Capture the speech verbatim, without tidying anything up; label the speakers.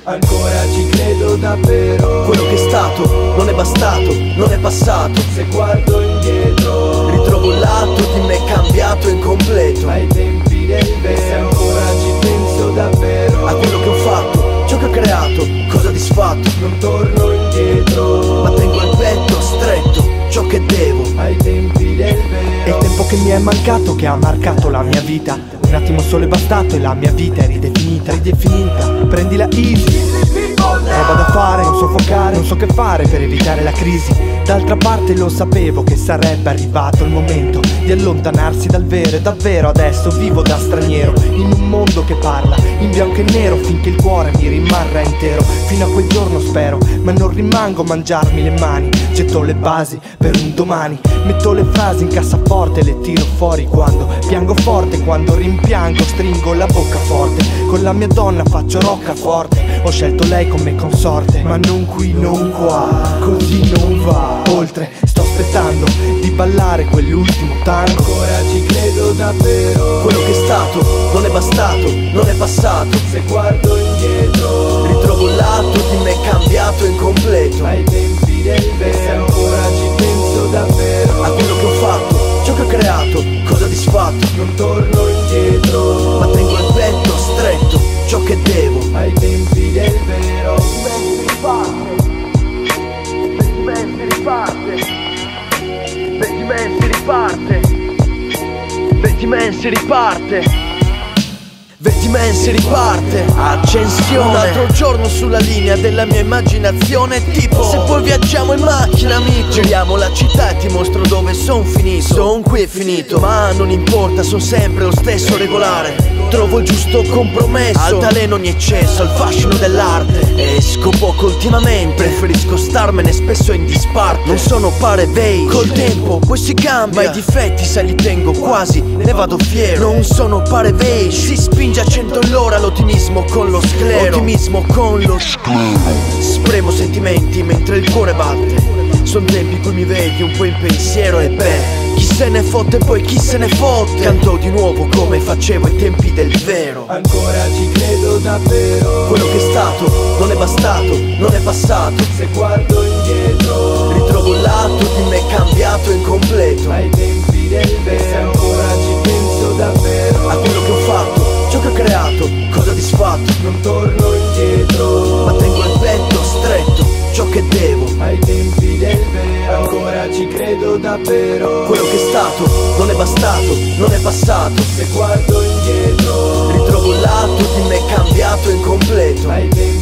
Speaker 1: Ancora ci credo davvero.
Speaker 2: Quello che è stato non è bastato, non è passato.
Speaker 1: Se guardo indietro
Speaker 2: ritrovo il lato di me cambiato, incompleto.
Speaker 1: ai tempi del vero. Se ancora ci penso davvero
Speaker 2: a quello che ho fatto, ciò che ho creato, cosa disfatto.
Speaker 1: non torno indietro,
Speaker 2: ma tengo il petto stretto, ciò che devo
Speaker 1: ai tempi del
Speaker 3: È
Speaker 1: vero.
Speaker 3: il tempo che mi è mancato che ha marcato la mia vita. Un attimo solo è bastato e la mia vita è ridefinita, ridefinita. Prendila easy, roba da fare, non soffocare, non so che fare per evitare la crisi. D'altra parte lo sapevo che sarebbe arrivato il momento di allontanarsi dal vero. E davvero adesso vivo da straniero in un mondo che parla in bianco e nero, finché il cuore mi rimarrà intero. Fino a quel giorno spero, ma non rimango a mangiarmi le mani. Getto le basi per un domani, metto le frasi in cassaforte e le tiro fuori quando piango forte, quando rimpiango stringo la bocca forte. Con la mia donna faccio roccaforte, ho scelto lei come consorte, ma non qui, non qua, così non va. Oltre, sto aspettando di ballare quell'ultimo tango.
Speaker 1: Ancora ci credo davvero.
Speaker 2: Quello che è stato non è bastato, non è passato.
Speaker 1: Se guardo indietro
Speaker 2: ritrovo il lato di me cambiato, incompleto.
Speaker 1: ai tempi del vero. Se ancora ci penso davvero
Speaker 2: a quello che ho fatto, ciò che ho creato, cosa disfatto.
Speaker 1: non torno indietro,
Speaker 2: ma tengo il petto stretto, ciò che devo
Speaker 1: ai tempi del vero.
Speaker 2: Benjamin si riparte, Benjamin si riparte, Benjamin si riparte, Benjamin si riparte. Accensione, un altro giorno sulla linea della mia immaginazione. Tipo, se poi viaggiamo in macchina, amico, giriamo la città e ti mostro dove son finito. Son qui e finito, ma non importa, son sempre lo stesso regolare. Trovo il giusto compromesso, altaleno ogni eccesso al fascino dell'arte. Esco poco ultimamente, preferisco starmene spesso in disparte. Non sono pare vei, col tempo poi si cambia, ma i difetti se li tengo quasi ne vado fiero. Non sono pare vei, si spinge a cento all'ora l'ottimismo con lo sclero. Ottimismo con lo sclero. Spremo sentimenti mentre il cuore batte. Son tempi cui mi vedi un po' in pensiero e beh, chi se ne fotte poi chi se ne fotte. Canto di nuovo come facevo ai tempi del vero.
Speaker 1: Ancora ci credo davvero.
Speaker 2: Quello che è stato non è bastato, non è passato.
Speaker 1: Se guardo indietro
Speaker 2: ritrovo il lato di me cambiato, incompleto.
Speaker 1: ai tempi del vero. Se ancora ci penso davvero
Speaker 2: a quello che ho fatto, ciò che ho creato, cosa disfatto.
Speaker 1: non torno indietro,
Speaker 2: ma tengo il petto stretto, ciò che devo
Speaker 1: ai tempi del vero. Ancora ci credo davvero.
Speaker 2: quello che è stato non è bastato, non è passato.
Speaker 1: Se guardo indietro
Speaker 2: ritrovo il lato di me cambiato, incompleto.
Speaker 1: ai tempi